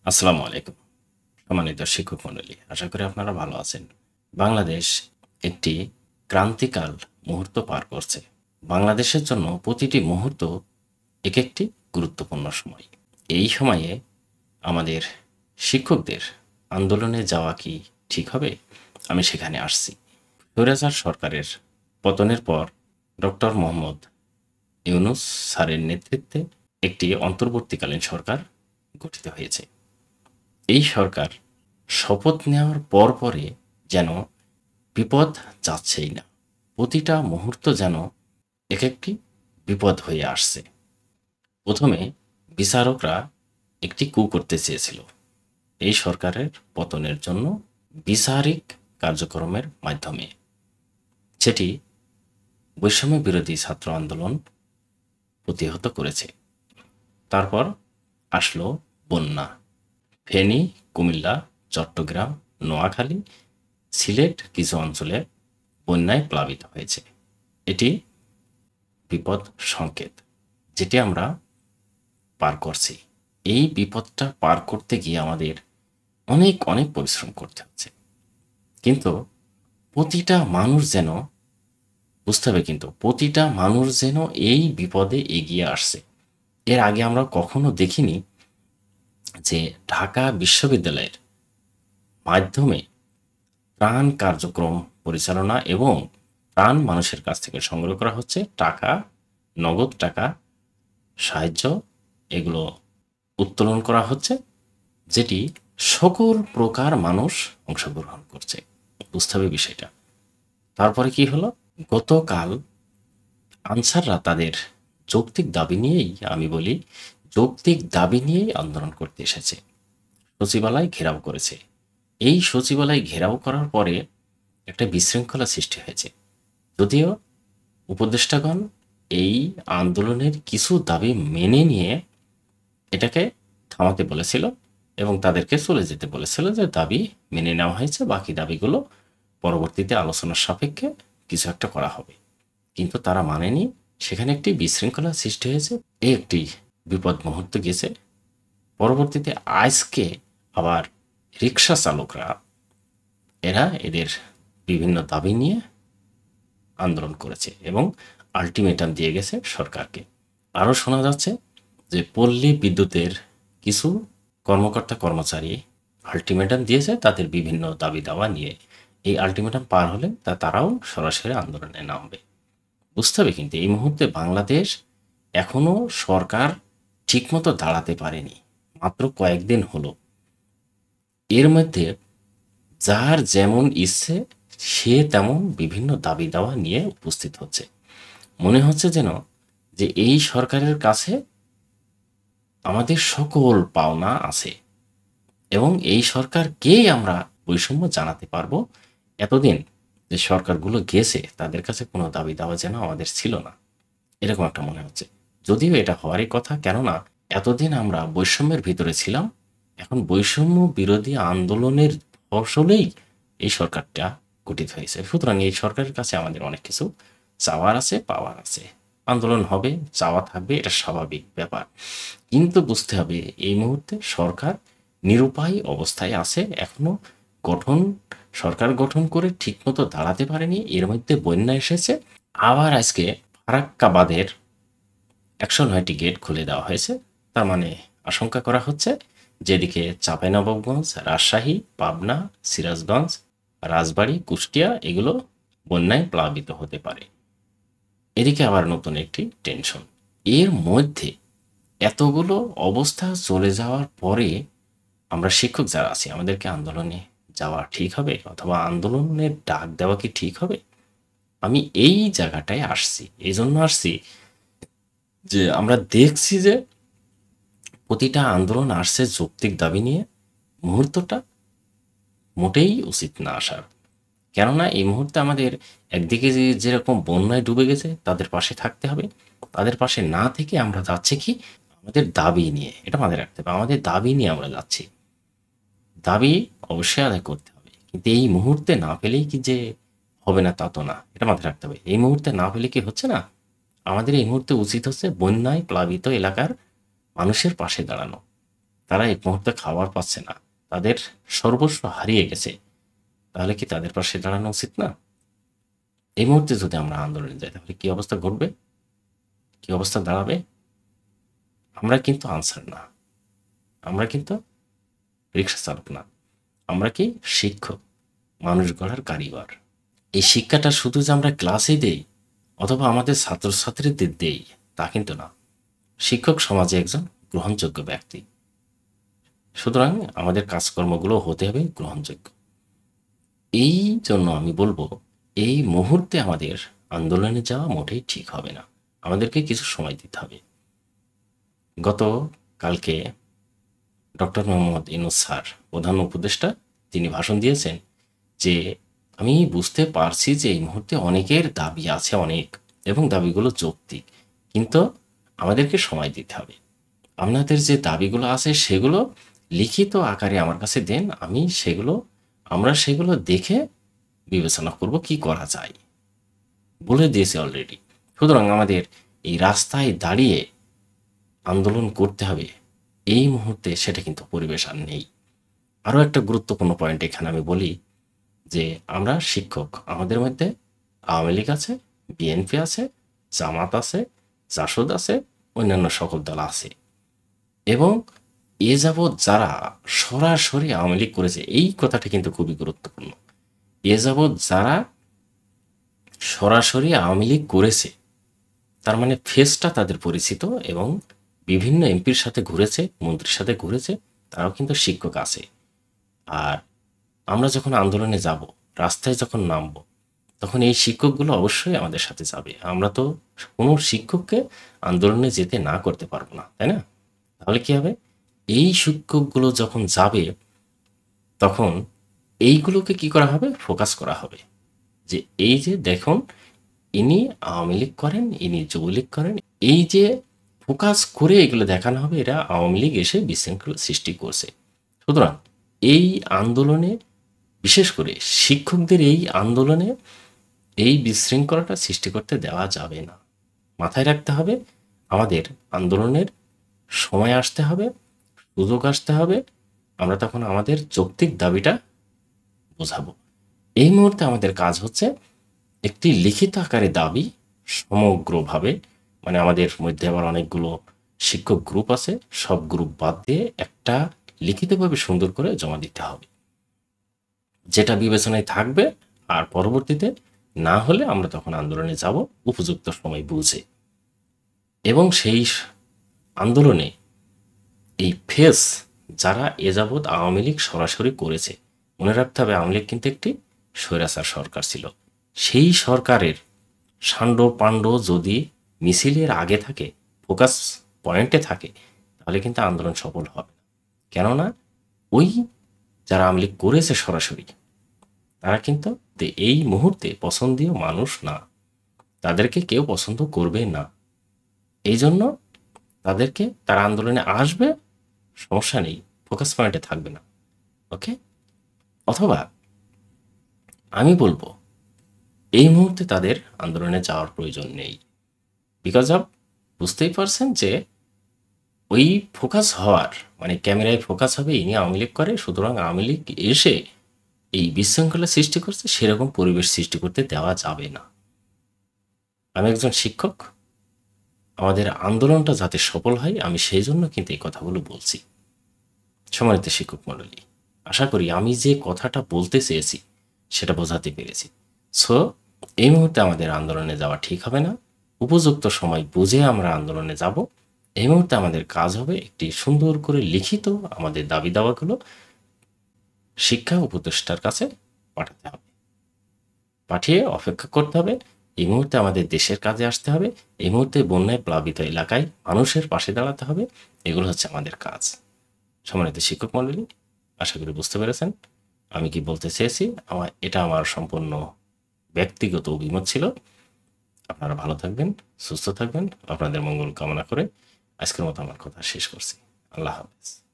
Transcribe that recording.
আসসালামু আলাইকুম। সম্মানিত শিক্ষক মণ্ডলী, আশা করি আপনারা ভালো আছেন। বাংলাদেশ একটি ক্রান্তিকাল মুহূর্ত পার করছে। বাংলাদেশের জন্য প্রতিটি মুহূর্ত এক একটি গুরুত্বপূর্ণ সময়। এই সময়ে আমাদের শিক্ষকদের আন্দোলনে যাওয়া কি ঠিক হবে? আমি সেখানে আসছি। স্বৈরাচার সরকারের পতনের পর ডক্টর মোহাম্মদ ইউনূস স্যারের নেতৃত্বে একটি অন্তর্বর্তীকালীন সরকার গঠিত হয়েছে। এই সরকার শপথ নেওয়ার পরে যেন বিপদ যাচ্ছেই না। প্রতিটা মুহূর্ত যেন এক একটি বিপদ হয়ে আসছে। প্রথমে বিচারকরা একটি কূ করতে চেয়েছিল এই সরকারের পতনের জন্য বিচারিক কার্যক্রমের মাধ্যমে, সেটি বৈষম্য বিরোধী ছাত্র আন্দোলন প্রতিহত করেছে। তারপর আসলো বন্যা। ফেনী, কুমিল্লা, চট্টগ্রাম, নোয়াখালী, সিলেট কিছু অঞ্চলে বন্যায় প্লাবিত হয়েছে। এটি বিপদ সংকেত, যেটি আমরা পার করছি। এই বিপদটা পার করতে গিয়ে আমাদের অনেক অনেক পরিশ্রম করতে হচ্ছে। কিন্তু প্রতিটা মানুষ যেন বুঝতে হবে, কিন্তু প্রতিটা মানুষ যেন এই বিপদে এগিয়ে আসছে। এর আগে আমরা কখনো দেখিনি যে ঢাকা বিশ্ববিদ্যালয়ের মাধ্যমে ত্রাণ কার্যক্রম পরিচালনা এবং ত্রাণ মানুষের কাছ থেকে সংগ্রহ করা হচ্ছে, টাকা, নগদ টাকা, সাহায্য, এগুলো উত্তোলন করা হচ্ছে, যেটি সকল প্রকার মানুষ অংশগ্রহণ করছে। বুঝতে হবে বিষয়টা। তারপরে কি হলো, গতকাল আনসাররা তাদের যৌক্তিক দাবি নিয়েই, আমি বলি যৌক্তিক দাবি নিয়েই আন্দোলন করতে এসেছে, সচিবালয় ঘেরাও করেছে। এই সচিবালয় ঘেরাও করার পরে একটা বিশৃঙ্খলা সৃষ্টি হয়েছে। যদিও উপদেষ্টাগণ এই আন্দোলনের কিছু দাবি মেনে নিয়ে এটাকে থামাতে বলেছিল এবং তাদেরকে চলে যেতে বলেছিল, যে দাবি মেনে নেওয়া হয়েছে, বাকি দাবিগুলো পরবর্তীতে আলোচনার সাপেক্ষে কিছু একটা করা হবে। কিন্তু তারা মানেনি। সেখানে একটি বিশৃঙ্খলা সৃষ্টি হয়েছে, এই একটি বিপদ মুহূর্ত গেছে। পরবর্তীতে আজকে আবার রিক্সা চালকরা এরা এদের বিভিন্ন দাবি নিয়ে আন্দোলন করেছে এবং আলটিমেটাম দিয়ে গেছে সরকারকে। আরও শোনা যাচ্ছে যে পল্লী বিদ্যুতের কিছু কর্মকর্তা কর্মচারী আলটিমেটাম দিয়েছে তাদের বিভিন্ন দাবি দাওয়া নিয়ে। এই আলটিমেটাম পার হলে তারাও সরাসরি আন্দোলনে নামবে। বুঝতে হবে, কিন্তু এই মুহূর্তে বাংলাদেশ এখনো সরকার ঠিকমতো দাঁড়াতে পারেনি। মাত্র কয়েকদিন হলো। এর মধ্যে যার যেমন ইচ্ছে সে তেমন বিভিন্ন দাবি দাওয়া নিয়ে উপস্থিত হচ্ছে। মনে হচ্ছে যেন যে এই সরকারের কাছে আমাদের সকল পাওনা আছে এবং এই সরকারকেই আমরা বৈষম্য জানাতে পারবো। এতদিন যে সরকারগুলো গেছে তাদের কাছে কোনো দাবি দাওয়া যেন আমাদের ছিল না, এরকম একটা মনে হচ্ছে। যদিও এটা হওয়ারই কথা, কেননা এতদিন আমরা বৈষম্যের ভিতরে ছিলাম। এখন বৈষম্য বিরোধী আন্দোলনের ফসলেই এই সরকারটা গঠিত হয়েছে। সুতরাং এই সরকারের কাছে আমাদের অনেক কিছু চাওয়ার আছে, পাওয়ার আছে। আন্দোলন হবে, চাওয়া থাকবে, এটা স্বাভাবিক ব্যাপার। কিন্তু বুঝতে হবে এই মুহূর্তে সরকার নিরুপায় অবস্থায় আছে। এখনো গঠন সরকার গঠন করে ঠিকমতো দাঁড়াতে পারেনি। এর মধ্যে বন্যা এসেছে। আবার আজকে ফারাক্কা বাঁধের ১০৯টি গেট খুলে দেওয়া হয়েছে। তার মানে আশঙ্কা করা হচ্ছে যেদিকে চাঁপাইনবাবগঞ্জ, রাজশাহী, পাবনা, সিরাজগঞ্জ, রাজবাড়ী, কুষ্টিয়া এগুলো বন্যায় প্লাবিত হতে পারে। এদিকে আবার নতুন একটি টেনশন। এর মধ্যে এতগুলো অবস্থা চলে যাওয়ার পরে আমরা শিক্ষক যারা আছি আমাদেরকে আন্দোলনে যাওয়া ঠিক হবে, অথবা আন্দোলনের ডাক দেওয়া কি ঠিক হবে? আমি এই জায়গাটায় আসছি, এই জন্য আসছি যে আমরা দেখছি যে প্রতিটা আন্দোলন আসছে যৌক্তিক দাবি নিয়ে। মুহূর্তটা মোটেই উচিত না আসার। কেননা এই মুহূর্তে আমাদের একদিকে যেরকম বন্যায় ডুবে গেছে তাদের পাশে থাকতে হবে, তাদের পাশে না থেকে আমরা যাচ্ছি কি আমাদের দাবি নিয়ে। এটা মাথায় রাখতে হবে, আমাদের দাবি নিয়ে আমরা যাচ্ছি। দাবি অবশ্যই আদায় করতে হবে, কিন্তু এই মুহূর্তে না পেলেই কি যে হবে না তা তো না। এটা মাথায় রাখতে হবে। এই মুহূর্তে না পেলে কি হচ্ছে না, আমাদের এই মুহূর্তে উচিত হচ্ছে বন্যায় প্লাবিত এলাকার মানুষের পাশে দাঁড়ানো, তারা এই মুহূর্তে খাবার পাচ্ছে না, তাদের সর্বস্ব হারিয়ে গেছে, তাহলে কি তাদের পাশে দাঁড়ানো উচিত না? এই মুহূর্তে যদি আমরা আন্দোলনে যাই তাহলে কি অবস্থা ঘটবে, কি অবস্থা দাঁড়াবে? আমরা কিন্তু আনসার না, আমরা কিন্তু রিক্সা চালক না, আমরা কি শিক্ষক, মানুষ গড়ার কারিগর। এই শিক্ষাটা শুধু যে আমরা ক্লাসে দেই অথবা আমাদের ছাত্রছাত্রীদের দেই তা কিন্তু না। শিক্ষক সমাজে একজন গ্রহণযোগ্য ব্যক্তি, সুতরাং আমাদের কাজকর্মগুলো হতে হবে গ্রহণযোগ্য। এই জন্য আমি বলবো এই মুহূর্তে আমাদের আন্দোলনে যাওয়া মোটেই ঠিক হবে না, আমাদেরকে কিছু সময় দিতে হবে। গত কালকে ডক্টর মোহাম্মদ ইউনূস স্যার, প্রধান উপদেষ্টা, তিনি ভাষণ দিয়েছেন যে আমি বুঝতে পারছি যে এই মুহূর্তে অনেকের দাবি আছে অনেক, এবং দাবিগুলো যৌক্তিক, কিন্তু আমাদেরকে সময় দিতে হবে। আপনাদের যে দাবিগুলো আছে সেগুলো লিখিত আকারে আমার কাছে দেন, আমরা সেগুলো দেখে বিবেচনা করব কি করা যায়, বলে দিয়েছে অলরেডি। সুতরাং আমাদের এই রাস্তায় দাঁড়িয়ে আন্দোলন করতে হবে এই মুহূর্তে, সেটা কিন্তু পরিবেশ আর নেই। আরও একটা গুরুত্বপূর্ণ পয়েন্ট এখানে আমি বলি যে আমরা শিক্ষক, আমাদের মধ্যে আওয়ামী লীগ আছে, বিএনপি আছে, জামাত আছে, জাসদ আছে, অন্যান্য সকল দল আছে, এবং এ যাবৎ যারা সরাসরি আওয়ামী লীগ করেছে, এই কথাটা কিন্তু খুবই গুরুত্বপূর্ণ। এ যাবৎ যারা সরাসরি আওয়ামী লীগ করেছে, তার মানে ফেসটা তাদের পরিচিত, এবং বিভিন্ন এমপির সাথে ঘুরেছে, মন্ত্রীর সাথে ঘুরেছে, তারাও কিন্তু শিক্ষক আছে। আর আমরা যখন আন্দোলনে যাব, রাস্তায় যখন নামব, তখন এই শিক্ষকগুলো অবশ্যই আমাদের সাথে যাবে। আমরা তো কোনো শিক্ষককে আন্দোলনে যেতে না করতে পারবো না, তাই না? তাহলে কি হবে, এই শিক্ষকগুলো যখন যাবে তখন এইগুলোকে কি করা হবে, ফোকাস করা হবে যে এই যে দেখুন ইনি আওয়ামী লীগ করেন, ইনি যুবলীগ করেন, এই যে ফোকাস করে এগুলো দেখানো হবে এরা আওয়ামী লীগ এসে বিশৃঙ্খলা সৃষ্টি করছে। সুতরাং এই আন্দোলনে, বিশেষ করে শিক্ষকদের এই আন্দোলনে এই বিশৃঙ্খলাটা সৃষ্টি করতে দেওয়া যাবে না। মাথায় রাখতে হবে আমাদের আন্দোলনের সময় আসতে হবে, সুযোগ আসতে হবে, আমরা তখন আমাদের যৌক্তিক দাবিটা বোঝাবো। এই মুহূর্তে আমাদের কাজ হচ্ছে একটি লিখিত আকারে দাবি সমগ্রভাবে, মানে আমাদের মধ্যে আবার অনেকগুলো শিক্ষক গ্রুপ আছে, সব গ্রুপ বাদ দিয়ে একটা লিখিতভাবে সুন্দর করে জমা দিতে হবে, যেটা বিবেচনায় থাকবে। আর পরবর্তীতে না হলে আমরা তখন আন্দোলনে যাব উপযুক্ত সময় বুঝে। এবং সেই আন্দোলনে এই ফেস যারা এ যাবৎ আওয়ামী লীগ সরাসরি করেছে, মনে রাখতে হবে আওয়ামী লীগ কিন্তু একটি স্বৈরাচার সরকার ছিল। সেই সরকারের সান্ড পাণ্ড যদি মিছিলের আগে থাকে, ফোকাস পয়েন্টে থাকে, তাহলে কিন্তু আন্দোলন সফল হবে না। কেননা ওই যারা আওয়ামী লীগ করেছে সরাসরি, তারা কিন্তু এই মুহূর্তে পছন্দীয় মানুষ না, তাদেরকে কেউ পছন্দ করবে না। এই জন্য তাদেরকে, তারা আন্দোলনে আসবে, সমস্যা নেই, ফোকাস পয়েন্টে থাকবে না, ওকে। অথবা আমি বলবো এই মুহূর্তে তাদের আন্দোলনে যাওয়ার প্রয়োজন নেই, বিকজ অফ, বুঝতেই পারছেন যে ওই ফোকাস হওয়ার, মানে ক্যামেরায় ফোকাস হবে ইনি আওয়ামী লীগ করে, সুতরাং আওয়ামী লীগ এসে এই বিশৃঙ্খলা সৃষ্টি করছে, সেরকম পরিবেশ সৃষ্টি করতে দেওয়া যাবে না। আমি একজন শিক্ষক, আমাদের আন্দোলনটা যাতে সফল হয় আমি সেই জন্য কিন্তু এই কথাগুলো বলছি। সম্মানিত শিক্ষক মণ্ডলী, আশা করি আমি যে কথাটা বলতে চেয়েছি সেটা বোঝাতে পেরেছি। সো এই মুহূর্তে আমাদের আন্দোলনে যাওয়া ঠিক হবে না, উপযুক্ত সময় বুঝে আমরা আন্দোলনে যাব। এই মুহূর্তে আমাদের কাজ হবে একটি সুন্দর করে লিখিত আমাদের দাবি দাওয়াগুলো শিক্ষা উপদেষ্টার কাছে পাঠাতে হবে, পাঠিয়ে অপেক্ষা করতে হবে। এই মুহূর্তে আমাদের দেশের কাজে আসতে হবে, এই মুহূর্তে বন্যায় প্লাবিত এলাকায় মানুষের পাশে দাঁড়াতে হবে, এগুলো হচ্ছে আমাদের কাজ। সম্মানিত শিক্ষক মণ্ডলী, আশা করি বুঝতে পেরেছেন আমি কি বলতে চেয়েছি। এটা আমার সম্পূর্ণ ব্যক্তিগত অভিমত ছিল। আপনারা ভালো থাকবেন, সুস্থ থাকবেন, আপনাদের মঙ্গল কামনা করে আজকের মতো আমার কথা শেষ করছি। আল্লাহ হাফেজ।